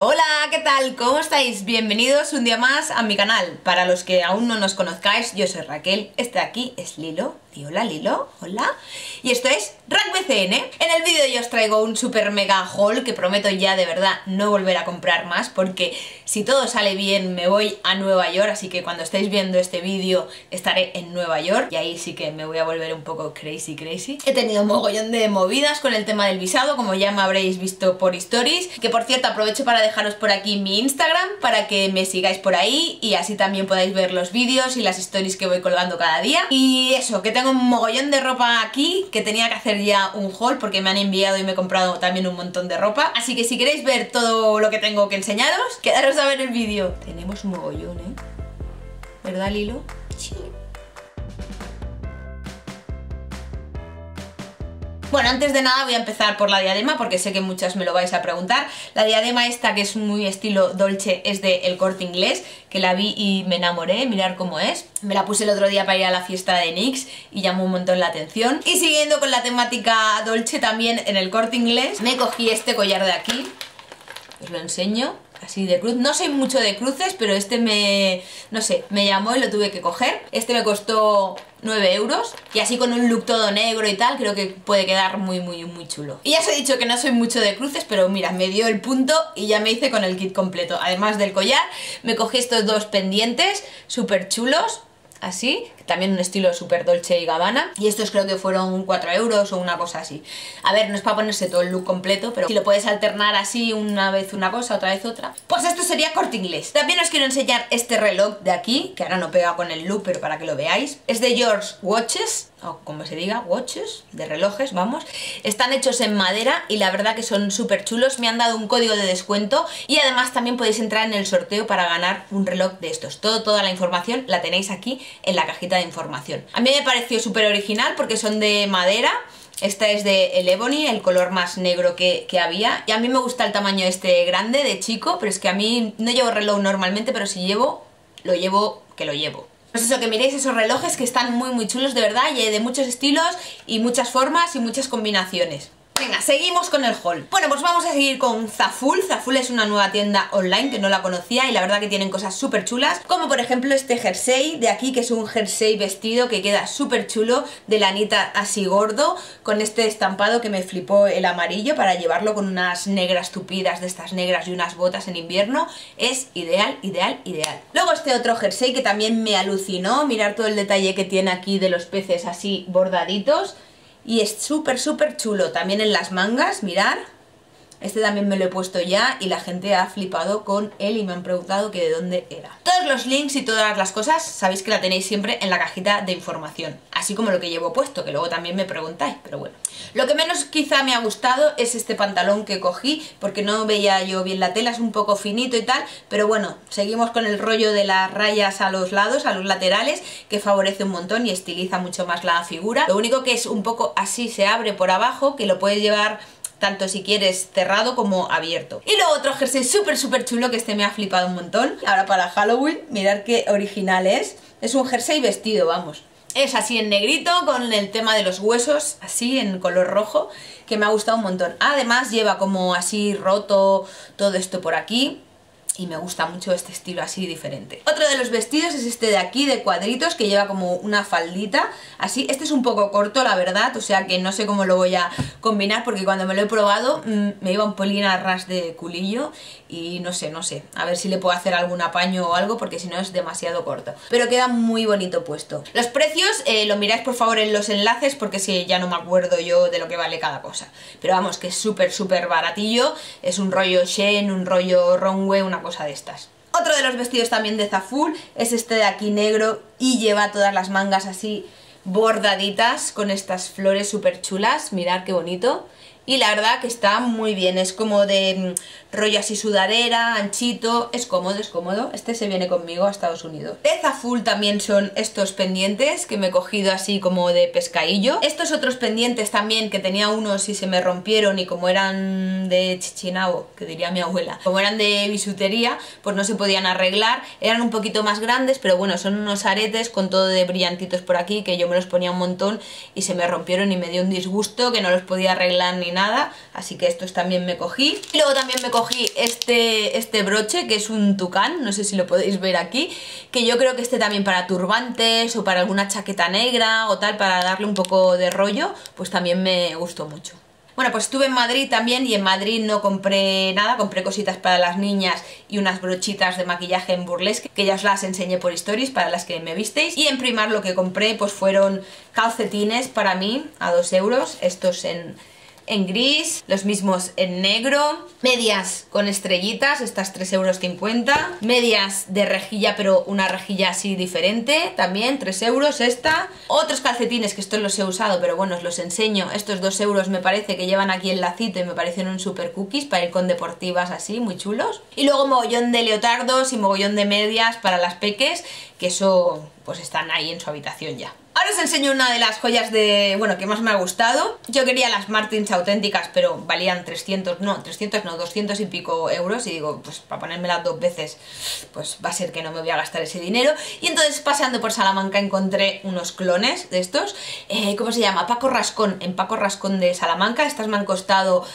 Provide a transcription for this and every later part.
Hola, ¿qué tal? ¿Cómo estáis? Bienvenidos un día más a mi canal. Para los que aún no nos conozcáis, yo soy Raquel, este de aquí es Lilo. Y hola Lilo, hola. Y esto es RackBCN. En el vídeo yo os traigo un super mega haul que prometo ya de verdad no volver a comprar más, porque si todo sale bien me voy a Nueva York, así que cuando estéis viendo este vídeo estaré en Nueva York y ahí sí que me voy a volver un poco crazy. He tenido un mogollón de movidas con el tema del visado, como ya me habréis visto por stories, que por cierto aprovecho para dejaros por aquí mi Instagram para que me sigáis por ahí y así también podáis ver los vídeos y las stories que voy colgando cada día. Y eso, que tengo un mogollón de ropa aquí, que tenía que hacer ya un haul porque me han enviado y me he comprado también un montón de ropa, así que si queréis ver todo lo que tengo que enseñaros, quedaros a ver el vídeo. Tenemos un mogollón, ¿eh? ¿Verdad, Lilo? Sí. Bueno, antes de nada voy a empezar por la diadema porque sé que muchas me lo vais a preguntar. La diadema esta, que es muy estilo Dolce, es de El Corte Inglés, que la vi y me enamoré, mirad cómo es. Me la puse el otro día para ir a la fiesta de NYX y llamó un montón la atención. Y siguiendo con la temática Dolce, también en El Corte Inglés me cogí este collar de aquí. Os lo enseño, así de cruz. No soy mucho de cruces, pero este no sé, me llamó y lo tuve que coger. Este me costó 9 euros y así con un look todo negro y tal, creo que puede quedar muy chulo. Y ya os he dicho que no soy mucho de cruces, pero mira, me dio el punto y ya me hice con el kit completo. Además del collar, me cogí estos dos pendientes súper chulos, así, también un estilo súper Dolce y Gabbana, y estos creo que fueron 4 euros o una cosa así. A ver, no es para ponerse todo el look completo, pero si lo puedes alternar así, una vez una cosa, otra vez otra, pues esto sería Corte Inglés. También os quiero enseñar este reloj de aquí, que ahora no pega con el look, pero para que lo veáis. Es de George Watches, o como se diga, watches, de relojes, vamos. Están hechos en madera y la verdad que son súper chulos. Me han dado un código de descuento y además también podéis entrar en el sorteo para ganar un reloj de estos. Toda la información la tenéis aquí en la cajita de información. A mí me pareció súper original porque son de madera. Esta es de el Ebony, el color más negro que había. Y a mí me gusta el tamaño este grande de chico, pero es que a mí no llevo reloj normalmente, pero si llevo, lo llevo. Pues eso, que miréis esos relojes que están muy chulos de verdad, y hay de muchos estilos y muchas formas y muchas combinaciones. Venga, seguimos con el haul. Bueno, pues vamos a seguir con Zaful. Zaful es una nueva tienda online que no la conocía y la verdad que tienen cosas súper chulas, como por ejemplo este jersey de aquí, que es un jersey vestido que queda súper chulo, de lanita así gordo, con este estampado que me flipó el amarillo, para llevarlo con unas negras tupidas de estas negras y unas botas en invierno. Es ideal. Luego este otro jersey que también me alucinó, mirar todo el detalle que tiene aquí de los peces así bordaditos. Y es súper chulo, también en las mangas, mirad. Este también me lo he puesto ya y la gente ha flipado con él y me han preguntado que de dónde era. Todos los links y todas las cosas sabéis que la tenéis siempre en la cajita de información, así como lo que llevo puesto, que luego también me preguntáis, pero bueno. Lo que menos quizá me ha gustado es este pantalón que cogí, porque no veía yo bien la tela, es un poco finito y tal, pero bueno, seguimos con el rollo de las rayas a los lados, a los laterales, que favorece un montón y estiliza mucho más la figura. Lo único que es un poco así, se abre por abajo, que lo puedes llevar tanto si quieres cerrado como abierto. Y luego otro jersey súper chulo, que este me ha flipado un montón. Ahora para Halloween, mirad qué original es. Es un jersey vestido, vamos. Es así en negrito, con el tema de los huesos, así en color rojo, que me ha gustado un montón. Además lleva como así roto todo esto por aquí. Y me gusta mucho este estilo así diferente. Otro de los vestidos es este de aquí, de cuadritos, que lleva como una faldita así. Este es un poco corto, la verdad, o sea que no sé cómo lo voy a combinar, porque cuando me lo he probado me iba un pelín a ras de culillo y no sé, a ver si le puedo hacer algún apaño o algo, porque si no es demasiado corto. Pero queda muy bonito puesto. Los precios lo miráis por favor en los enlaces, porque si ya no me acuerdo yo de lo que vale cada cosa. Pero vamos, que es súper baratillo. Es un rollo Shein, un rollo Runway, una cosa de estas. Otro de los vestidos también de Zaful es este de aquí negro y lleva todas las mangas así bordaditas con estas flores súper chulas. Mirad qué bonito. Y la verdad que está muy bien, es como de rollo así sudadera, anchito, es cómodo. Este se viene conmigo a Estados Unidos. De Zaful también son estos pendientes que me he cogido así como de pescadillo. Estos otros pendientes también, que tenía unos y se me rompieron, y como eran de chichinabo, que diría mi abuela, como eran de bisutería, pues no se podían arreglar. Eran un poquito más grandes, pero bueno, son unos aretes con todo de brillantitos por aquí, que yo me los ponía un montón y se me rompieron y me dio un disgusto que no los podía arreglar ni nada, así que estos también me cogí. Y luego también me cogí este broche, que es un tucán, no sé si lo podéis ver aquí, que yo creo que este también para turbantes o para alguna chaqueta negra o tal, para darle un poco de rollo, pues también me gustó mucho. Bueno, pues estuve en Madrid también y en Madrid no compré nada, compré cositas para las niñas y unas brochitas de maquillaje en Burlesque, que ya os las enseñé por stories para las que me visteis. Y en Primark lo que compré pues fueron calcetines para mí a 2 euros, estos en gris, los mismos en negro, medias con estrellitas, estas 3,50 euros, medias de rejilla pero una rejilla así diferente, también 3 euros esta, otros calcetines que estos los he usado pero bueno os los enseño, estos 2 euros me parece que llevan aquí el lacito y me parecieron super cookies para ir con deportivas así, muy chulos, y luego mogollón de leotardos y mogollón de medias para las peques, que eso pues están ahí en su habitación ya. Ahora os enseño una de las joyas que más me ha gustado. Yo quería las Martins auténticas, pero valían 300 no, 200 y pico euros. Y digo, pues para ponérmelas 2 veces, pues va a ser que no me voy a gastar ese dinero. Y entonces paseando por Salamanca encontré unos clones de estos. ¿Cómo se llama? Paco Rascón, en Paco Rascón de Salamanca. Estas me han costado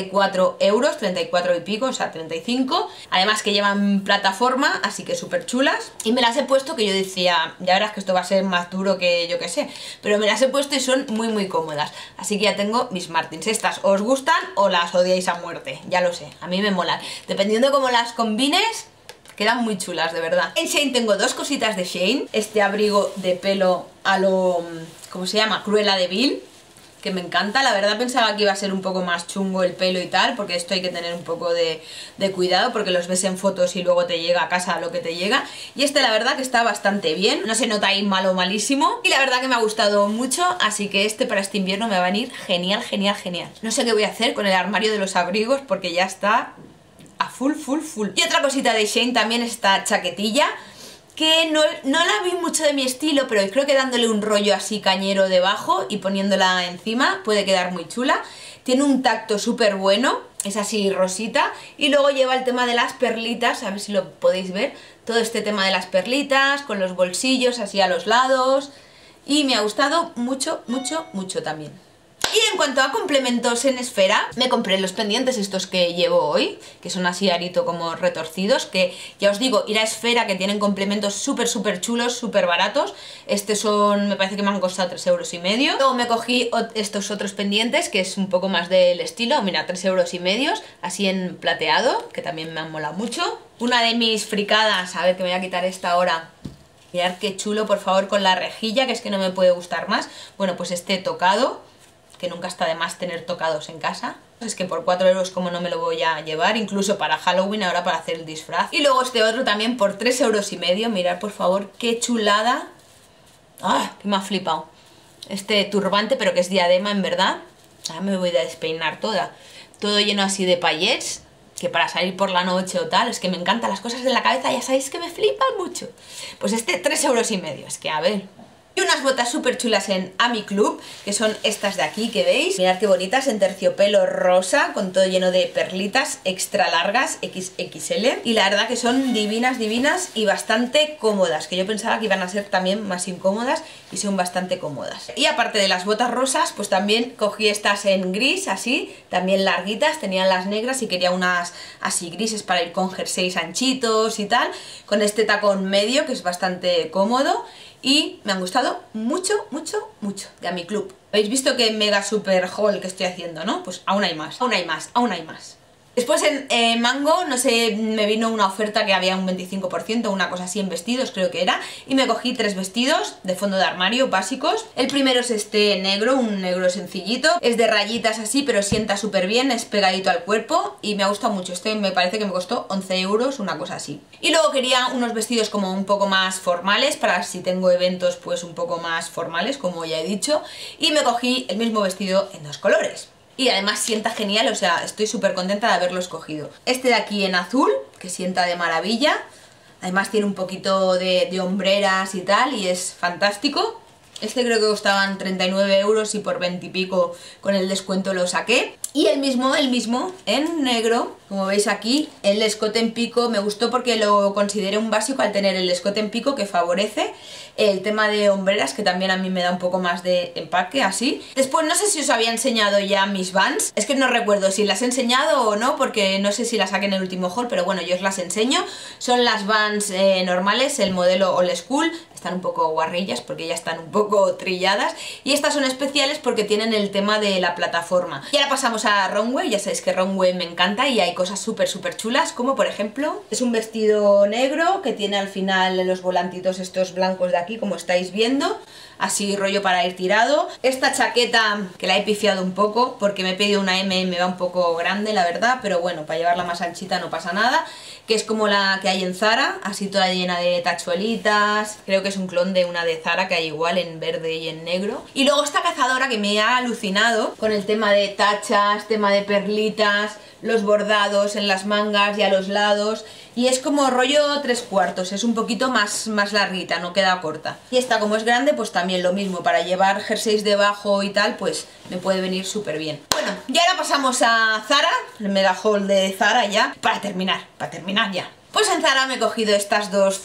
34 euros, 34 y pico, o sea 35. Además que llevan plataforma, así que súper chulas. Y me las he puesto que yo decía, ya verás que esto va a ser más duro que yo que sé, pero me las he puesto y son muy muy cómodas, así que ya tengo mis Martins. Estas os gustan o las odiáis a muerte, ya lo sé, a mí me molan, dependiendo cómo las combines quedan muy chulas, de verdad. En Shein tengo 2 cositas de Shein, este abrigo de pelo a lo, ¿cómo se llama? Cruella de Vil, que me encanta. La verdad pensaba que iba a ser un poco más chungo el pelo y tal, porque esto hay que tener un poco de cuidado, porque los ves en fotos y luego te llega a casa lo que te llega. Y este la verdad que está bastante bien, no se nota ahí malo o malísimo, y la verdad que me ha gustado mucho, así que este para este invierno me va a venir genial, genial, genial. No sé qué voy a hacer con el armario de los abrigos, porque ya está a full. Y otra cosita de Shein también es esta chaquetilla, que no la vi mucho de mi estilo, pero creo que dándole un rollo así cañero debajo y poniéndola encima puede quedar muy chula. Tiene un tacto súper bueno, es así rosita, y luego lleva el tema de las perlitas, a ver si lo podéis ver, todo este tema de las perlitas, con los bolsillos así a los lados, y me ha gustado mucho, mucho, mucho también. Y en cuanto a complementos en esfera, me compré los pendientes estos que llevo hoy, que son así arito como retorcidos, que ya os digo, ir a esfera, que tienen complementos súper chulos, súper baratos. Estos son, me parece que me han costado 3,5 euros. Luego me cogí estos otros pendientes, que es un poco más del estilo, mira, 3,5 euros, así en plateado, que también me han molado mucho. Una de mis fricadas, a ver que me voy a quitar esta ahora. Mirad qué chulo, por favor, con la rejilla, que es que no me puede gustar más. Bueno, pues este tocado, que nunca está de más tener tocados en casa. Es que por 4 euros como no me lo voy a llevar, incluso para Halloween ahora para hacer el disfraz. Y luego este otro también por 3,5 euros, mirad por favor qué chulada. ¡Ah! Que me ha flipado. Este turbante, pero que es diadema en verdad. Ahora me voy a despeinar toda. Todo lleno así de paillettes, que para salir por la noche o tal, es que me encantan las cosas de la cabeza, ya sabéis que me flipan mucho. Pues este 3,5 euros, es que a ver. Y unas botas súper chulas en Ami Club, que son estas de aquí que veis. Mirad qué bonitas, en terciopelo rosa, con todo lleno de perlitas extra largas, XXL. Y la verdad que son divinas, divinas y bastante cómodas, que yo pensaba que iban a ser también más incómodas y son bastante cómodas. Y aparte de las botas rosas, pues también cogí estas en gris, así, también larguitas, tenían las negras y quería unas así grises para ir con jerseys anchitos y tal, con este tacón medio que es bastante cómodo. Y me han gustado mucho, mucho, mucho de Ami Club. Habéis visto que mega super haul que estoy haciendo, ¿no? Pues aún hay más, aún hay más, aún hay más. Después en Mango, no sé, me vino una oferta que había un 25%, una cosa así en vestidos creo que era, y me cogí 3 vestidos de fondo de armario básicos. El primero es este negro, un negro sencillito, es de rayitas así, pero sienta súper bien, es pegadito al cuerpo y me ha gustado mucho. Este me parece que me costó 11 euros, una cosa así. Y luego quería unos vestidos como un poco más formales, para si tengo eventos pues un poco más formales, como ya he dicho, y me cogí el mismo vestido en 2 colores. Y además sienta genial, o sea, estoy súper contenta de haberlo escogido. Este de aquí en azul, que sienta de maravilla. Además tiene un poquito de hombreras y tal, y es fantástico. Este creo que costaban 39 euros y por 20 y pico con el descuento lo saqué. Y el mismo en negro, Como veis aquí, el escote en pico me gustó porque lo consideré un básico al tener el escote en pico, que favorece el tema de hombreras, que también a mí me da un poco más de empaque, así. Después no sé si os había enseñado ya mis Vans, es que no recuerdo si las he enseñado o no, porque no sé si las saqué en el último haul, pero bueno, yo os las enseño. Son las Vans normales, el modelo Old School. Están un poco guarrillas porque ya están un poco trilladas, y estas son especiales porque tienen el tema de la plataforma. Y ahora pasamos a Runway. Ya sabéis que Runway me encanta y hay cosas súper chulas, como por ejemplo es un vestido negro que tiene al final los volantitos estos blancos de aquí, como estáis viendo, así rollo para ir tirado. Esta chaqueta que la he pifiado un poco porque me he pedido una M y me va un poco grande, la verdad, pero bueno, para llevarla más anchita no pasa nada, que es como la que hay en Zara, así toda llena de tachuelitas. Creo que es un clon de una de Zara que hay igual en verde y en negro. Y luego esta cazadora que me ha alucinado con el tema de tachas, tema de perlitas, los bordados en las mangas y a los lados, y es como rollo 3/4, es un poquito más larguita, no queda corta. Y esta, como es grande, pues también lo mismo, para llevar jerseys debajo y tal, pues me puede venir súper bien. Bueno, y ahora pasamos a Zara, el mega haul de Zara ya, para terminar ya. Pues en Zara me he cogido estas dos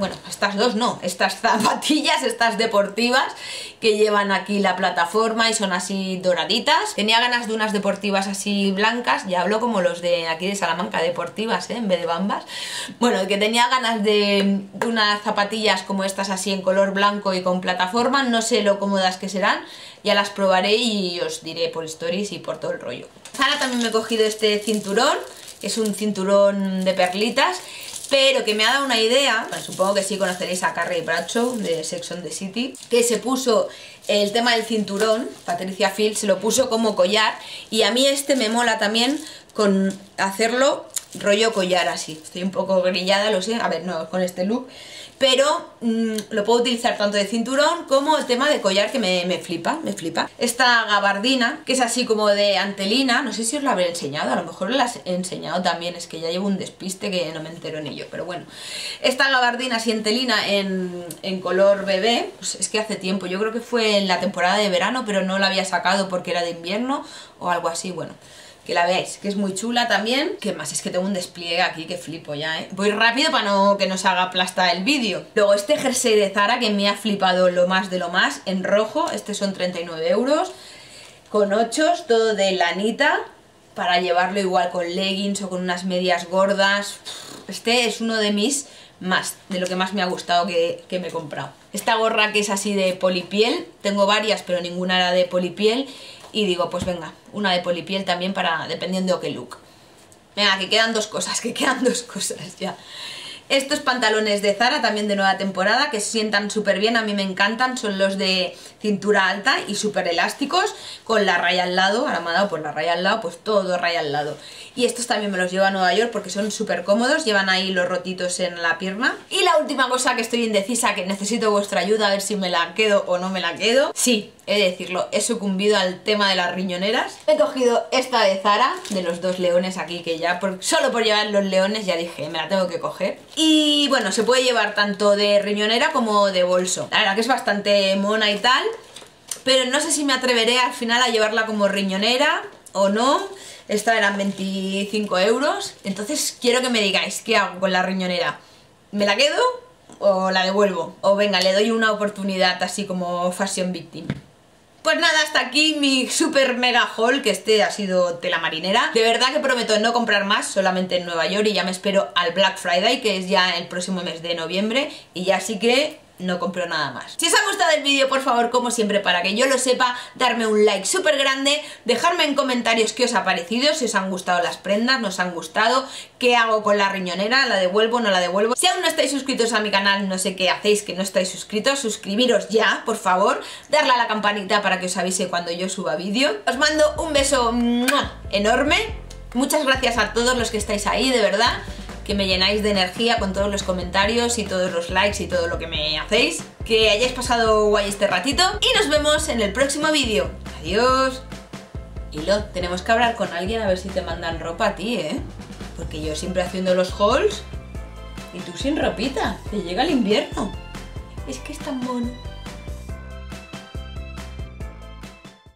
estas zapatillas, estas deportivas, que llevan aquí la plataforma y son así doraditas. Tenía ganas de unas deportivas así blancas, ya hablo como los de aquí de Salamanca, deportivas, en vez de bambas. Bueno, que tenía ganas de unas zapatillas como estas así en color blanco y con plataforma, no sé lo cómodas que serán, ya las probaré y os diré por stories y por todo el rollo. Zara también me he cogido este cinturón. Es un cinturón de perlitas, pero que me ha dado una idea. Bueno, supongo que sí conoceréis a Carrie Bradshaw de Sex and the City, que se puso el tema del cinturón. Patricia Field se lo puso como collar, y a mí este me mola también con hacerlo rollo collar así. Estoy un poco grillada, lo sé, a ver, no con este look, pero lo puedo utilizar tanto de cinturón como el tema de collar, que me flipa. Esta gabardina, que es así como de antelina, no sé si os la habré enseñado, a lo mejor la he enseñado también, es que ya llevo un despiste que no me entero ni yo, pero bueno. Esta gabardina así antelina en color bebé, pues es que hace tiempo, yo creo que fue en la temporada de verano, pero no la había sacado porque era de invierno o algo así, bueno. Que la veáis, que es muy chula también. ¿Qué más? Es que tengo un despliegue aquí que flipo ya, ¿eh? Voy rápido para que no se haga plasta el vídeo. Luego este jersey de Zara que me ha flipado lo más de lo más, en rojo. Este son 39 €, con ochos, todo de lanita, para llevarlo igual con leggings o con unas medias gordas. Este es uno de de lo que más me ha gustado que me he comprado. Esta gorra que es así de polipiel, tengo varias pero ninguna era de polipiel, y digo, pues venga, una de polipiel también para dependiendo de qué look. Venga, que quedan dos cosas ya. Estos pantalones de Zara, también de nueva temporada, que se sientan súper bien, a mí me encantan, son los de cintura alta y súper elásticos, con la raya al lado. Ahora me ha dado por la raya al lado, pues todo raya al lado. Y estos también me los llevo a Nueva York porque son súper cómodos, llevan ahí los rotitos en la pierna. Y la última cosa, que estoy indecisa, que necesito vuestra ayuda a ver si me la quedo o no me la quedo. Sí, he de decirlo, he sucumbido al tema de las riñoneras. He cogido esta de Zara, de los dos leones aquí, que ya solo por llevar los leones ya dije, me la tengo que coger. Y bueno, se puede llevar tanto de riñonera como de bolso. La verdad que es bastante mona y tal, pero no sé si me atreveré al final a llevarla como riñonera o no. Esta eran 25 €, entonces quiero que me digáis qué hago con la riñonera. ¿Me la quedo o la devuelvo? O venga, le doy una oportunidad así como fashion victim. Pues nada, hasta aquí mi super mega haul, que este ha sido tela marinera. De verdad que prometo no comprar más, solamente en Nueva York, y ya me espero al Black Friday, que es ya el próximo mes de noviembre, y ya sí que no compro nada más. Si os ha gustado el vídeo, por favor, como siempre, para que yo lo sepa, darme un like súper grande, dejarme en comentarios qué os ha parecido, si os han gustado las prendas, no os han gustado, qué hago con la riñonera, la devuelvo, no la devuelvo. Si aún no estáis suscritos a mi canal, no sé qué hacéis que no estáis suscritos, suscribiros ya, por favor, darle a la campanita para que os avise cuando yo suba vídeo. Os mando un beso enorme, muchas gracias a todos los que estáis ahí, de verdad, que me llenáis de energía con todos los comentarios y todos los likes y todo lo que me hacéis. Que hayáis pasado guay este ratito y nos vemos en el próximo vídeo. Adiós. Hilo, tenemos que hablar con alguien a ver si te mandan ropa a ti, ¿eh? Porque yo siempre haciendo los hauls y tú sin ropita. Te llega el invierno. Es que es tan mono.